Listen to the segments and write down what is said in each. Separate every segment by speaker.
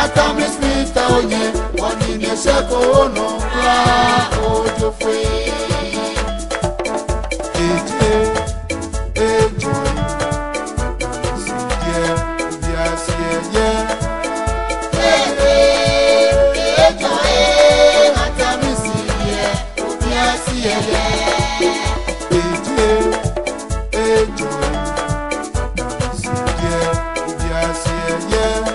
Speaker 1: Atamis mita onye wani ne sheko no kra ojo fwe. Eje ejo siye ya siye ye. Ejo atamis siye ya siye ye. Eje ejo siye ya siye ye.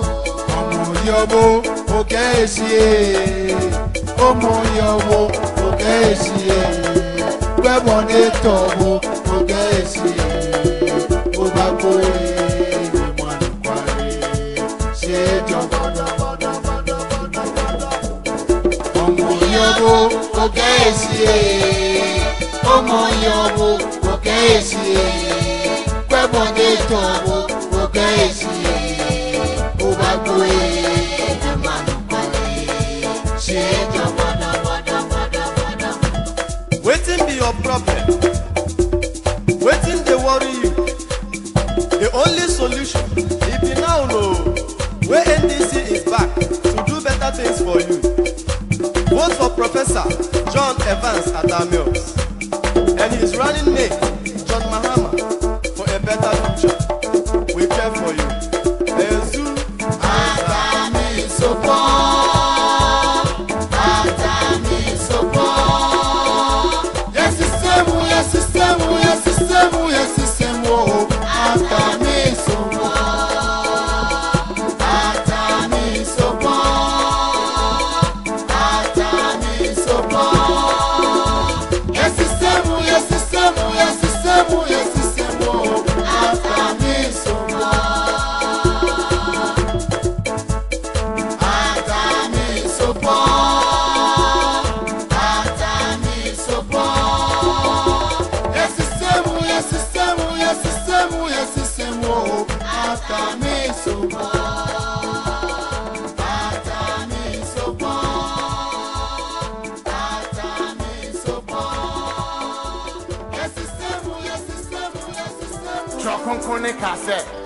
Speaker 1: Omo yowo, Ogesi, Webonito, Ogesi, Obakoi, Manukwari, Shejo, Omoyobo, Ogesi, Omoyobo, Ogesi, Webonito, Ogesi, Obakoi, Manukwari, Shejo.
Speaker 2: Waiting be your problem. Waiting they worry you. The only solution, if you now know where NDC is back to do better things for you, vote for Professor John Evans Adamios and his running mate, John Mahama, for a better future. We care for you.
Speaker 1: Chokonkone kase.